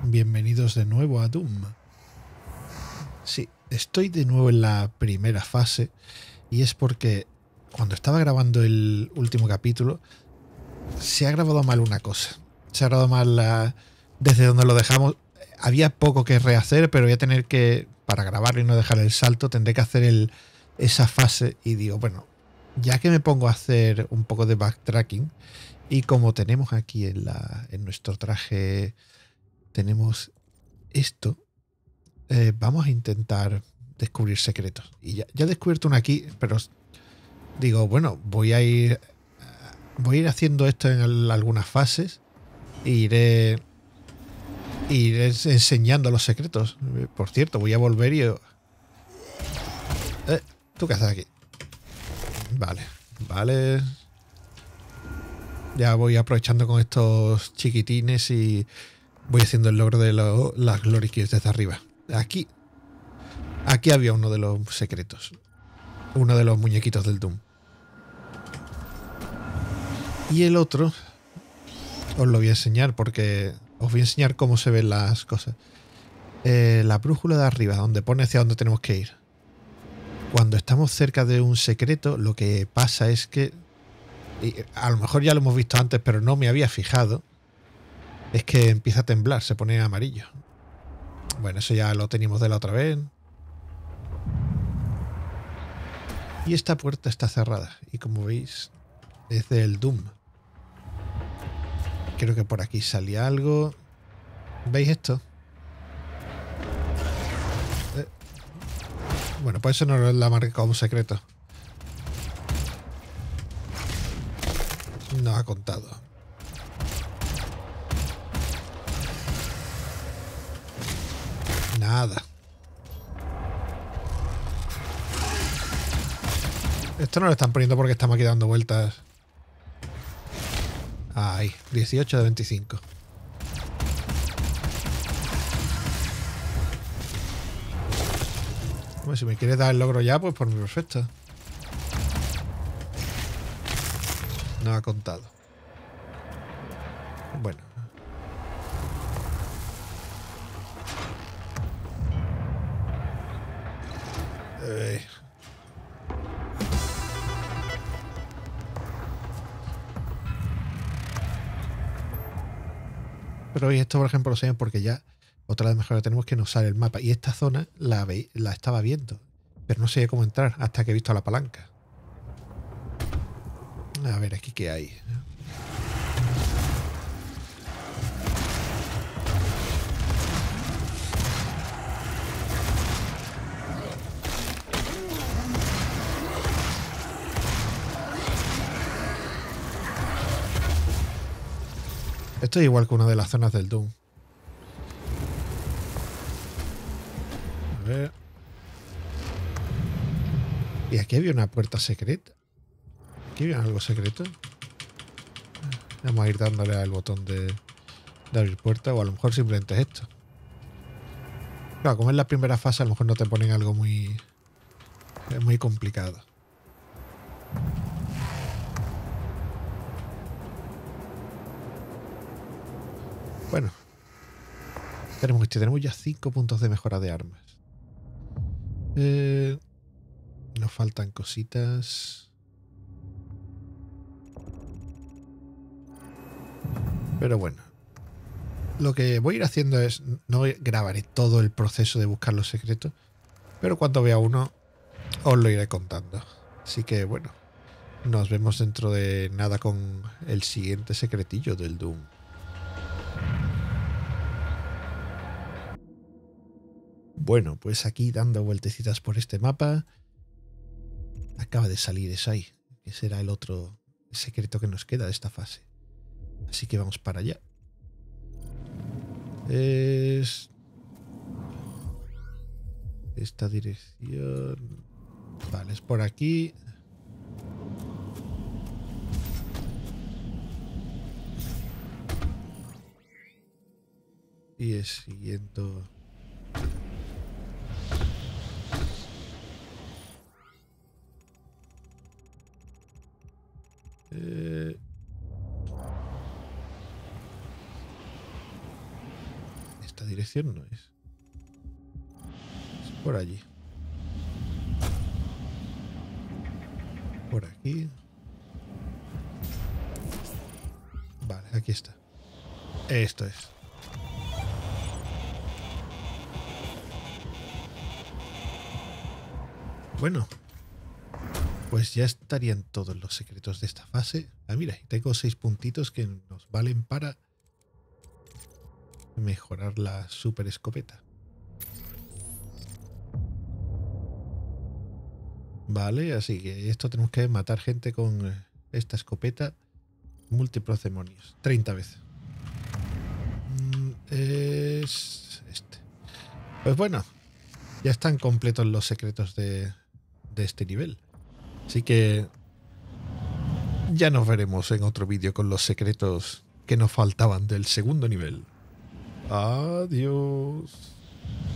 Bienvenidos de nuevo a Doom. Sí, estoy de nuevo en la primera fase y es porque cuando estaba grabando el último capítulo se ha grabado mal una cosa. Se ha grabado mal desde donde lo dejamos. Había poco que rehacer, pero voy a tener que, para grabarlo y no dejar el salto, tendré que hacer esa fase y digo, bueno, ya que me pongo a hacer un poco de backtracking y como tenemos aquí en nuestro traje, tenemos esto, vamos a intentar descubrir secretos. Y ya he descubierto uno aquí, pero digo, bueno, voy a ir haciendo esto en algunas fases e iré enseñando los secretos. Por cierto, voy a volver y... ¿tú qué haces aquí? Vale. Ya voy aprovechando con estos chiquitines y voy haciendo el logro de las Glory Kills desde arriba. Aquí había uno de los secretos. Uno de los muñequitos del Doom. Y el otro os lo voy a enseñar porque os voy a enseñar cómo se ven las cosas. La brújula de arriba, donde pone hacia dónde tenemos que ir. Cuando estamos cerca de un secreto, lo que pasa es que, y a lo mejor ya lo hemos visto antes, pero no me había fijado, es que empieza a temblar, se pone amarillo. Bueno, eso ya lo teníamos de la otra vez. Y esta puerta está cerrada. Y como veis, es del Doom. Creo que por aquí salía algo. ¿Veis esto? Bueno, pues eso no la marca como secreto. No ha contado. Nada. Esto no lo están poniendo porque estamos aquí dando vueltas. Ahí, 18 de 25. Bueno, si me quieres dar el logro ya, pues por mí perfecto. No ha contado. Bueno. Pero hoy esto, por ejemplo, lo sé porque ya otra de las mejoras que tenemos es que nos sale el mapa. Y esta zona la estaba viendo. Pero no sabía cómo entrar hasta que he visto la palanca. A ver, aquí qué hay. Esto es igual que una de las zonas del Doom. A ver. Y aquí había una puerta secreta. Aquí había algo secreto. Vamos a ir dándole al botón de abrir puerta. O a lo mejor simplemente es esto. Claro, como es la primera fase, a lo mejor no te ponen algo muy complicado. Bueno. Tenemos ya 5 puntos de mejora de armas. Nos faltan cositas. Pero bueno. Lo que voy a ir haciendo es... No grabaré todo el proceso de buscar los secretos. Pero cuando vea uno, os lo iré contando. Así que bueno. Nos vemos dentro de nada con el siguiente secretillo del Doom. Bueno, pues aquí dando vueltecitas por este mapa. Acaba de salir Esai, que será el otro secreto que nos queda de esta fase. Así que vamos para allá. Es... esta dirección... Vale, es por aquí. Y es siguiendo... esa dirección no es. Es por allí. Por aquí. Vale, aquí está. Esto es. Bueno, pues ya estarían todos los secretos de esta fase. Ah, mira, tengo 6 puntitos que nos valen para mejorar la super escopeta. Vale, así que esto tenemos que matar gente con esta escopeta. Múltiplos demonios. 30 veces. Es este. Pues bueno, ya están completos los secretos de este nivel. Así que ya nos veremos en otro vídeo con los secretos que nos faltaban del segundo nivel. Adiós.